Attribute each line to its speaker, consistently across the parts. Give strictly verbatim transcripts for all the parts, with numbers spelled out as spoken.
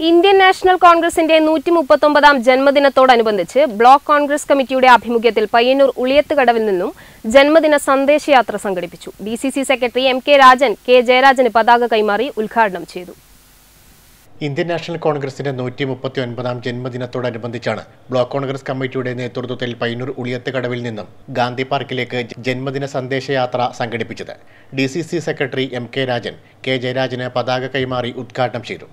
Speaker 1: Indian national കോൺഗ്രസിന്റെ നൂറ്റി മുപ്പത്തൊമ്പതാം ജന്മദിനത്തോടനുബന്ധിച്ച് block Congress കമ്മിറ്റിയുടെ ആഭിമുഖ്യത്തിൽ പയ്യന്നൂർ ഉളിയത്തുകടവിൽ നിന്നും ജന്മദിന സന്ദേശയാത്ര സംഘടിപ്പിച്ചു. D C C secretary M K Rajan K ജയരാജന് പതാക കൈമാറി ഉദ്ഘാടനം ചെയ്തു.
Speaker 2: ഇന്ത്യൻ നാഷണൽ കോൺഗ്രസിന്റെ നൂറ്റി മുപ്പത്തി ഒൻപതാം ജന്മദിനത്തോടനുബന്ധിച്ചാണ് ബ്ലോക്ക് കോൺഗ്രസ് കമ്മിറ്റിയുടെ നേതൃത്വത്തിൽ പയ്യന്നൂർ ഉളിയത്തുകടവിൽ നിന്നും ഗാന്ധി പാർക്കിലേക്ക് ജന്മദിന സന്ദേശയാത്ര സംഘടിപ്പിച്ചത്. D C C secretary M K Rajan K ജയരാജന് പതാക കൈമാറി ഉദ്ഘാടനം ചെയ്തു.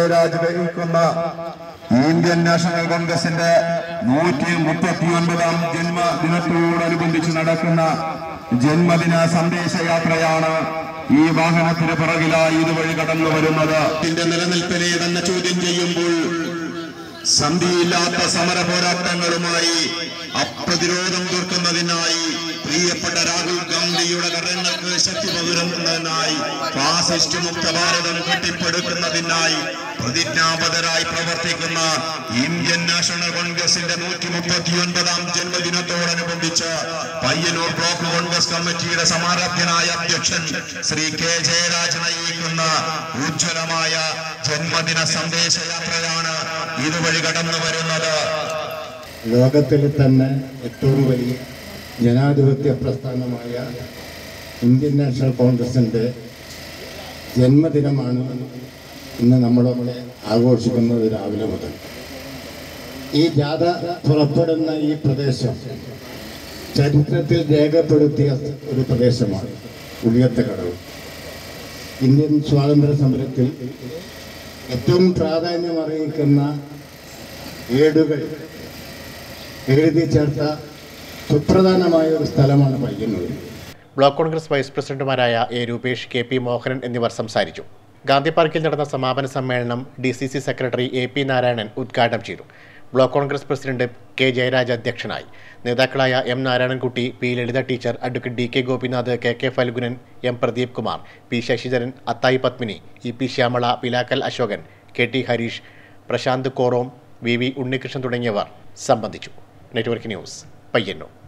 Speaker 3: ഇന്ത്യൻ നാഷണൽ കോൺഗ്രസിന്റെ നൂറ്റി മുപ്പത്തി ഒൻപതാം ജന്മദിനത്തോടനുബന്ധിച്ച് നടക്കുന്ന ജന്മദിന സന്ദേശയാത്രയാണ് ഈ വാഹനത്തിന് പിറകിലായി ഇതുവഴി കടന്നു വരുന്നത്. ഇതിന്റെ നിലനിൽപ്പിനെ തന്നെ ചോദ്യം ചെയ്യുമ്പോൾ സന്ധിയില്ലാത്ത സമര പോരാട്ടങ്ങളുമായി അപ്രതിരോധം തീർക്കുന്നതിനായി പ്രിയപ്പെട്ട രാഹുൽ ഗാന്ധിയുടെ കരങ്ങൾക്ക് ശക്തി പകരുന്നതിനായി ഫാസിസ്റ്റ് മുക്ത ഭാരതം കെട്ടിപ്പടുക്കുന്നതിനായി പ്രതിജ്ഞാബദ്ധരായി പ്രവർത്തിക്കുന്ന ഇന്ത്യൻ നാഷണൽ കോൺഗ്രസിന്റെ നൂറ്റി മുപ്പത്തി ഒൻപതാം ജന്മദിനത്തോടനുബന്ധിച്ച് പയ്യന്നൂർ ബ്ലോക്ക് കോൺഗ്രസ് കമ്മിറ്റിയുടെ സമാരാധ്യനായ അധ്യക്ഷൻ ശ്രീ കെ ജയരാജ് നയിക്കുന്ന ഉജ്ജ്വലമായ ജന്മദിന സന്ദേശയാത്രയാണ് ഇതുവഴി കടന്നു വരുന്നത്.
Speaker 4: ലോകത്തിലെ തന്നെ ഏറ്റവും വലിയ ജനാധിപത്യ പ്രസ്ഥാനമായ ഇന്ത്യൻ നാഷണൽ കോൺഗ്രസിൻ്റെ ജന്മദിനമാണ് ഇന്ന് നമ്മളവിടെ ആഘോഷിക്കുന്നത്. രാവിലെ മുതൽ ഈ ജാഥ പുറപ്പെടുന്ന ഈ പ്രദേശം ചരിത്രത്തിൽ രേഖപ്പെടുത്തിയ ഒരു പ്രദേശമാണ് ഉളിയത്തുകടവ്. ഇന്ത്യൻ സ്വാതന്ത്ര്യ സമരത്തിൽ ഏറ്റവും പ്രാധാന്യം അറിയിക്കുന്ന ഏടുകൾ എഴുതി ചേർത്ത സുപ്രധാനമായ ഒരു സ്ഥലമാണ് പയ്യന്നൂർ.
Speaker 2: ബ്ലോക്ക് കോൺഗ്രസ് വൈസ് പ്രസിഡന്റുമാരായ A Rupesh, K P Mohanan എന്നിവർ സംസാരിച്ചു. ഗാന്ധി പാർക്കിൽ നടന്ന സമാപന സമ്മേളനം D C C secretary A P Narayanan ഉദ്ഘാടനം ചെയ്തു. Block Congress president K Jayaraj അധ്യക്ഷനായി. നേതാക്കളായ M Narayanankutty, P Lalitha teacher, advocate D K Gopinath, K K Phalgunan, M Pradeep Kumar, P Sasidharan, Athayi Padmini, E P Shyamala, Pilakkal Ashokan, K T Harish, Prashanth Korom, V V Unnikrishnan തുടങ്ങിയവർ സംബന്ധിച്ചു. Network news, Payyanur.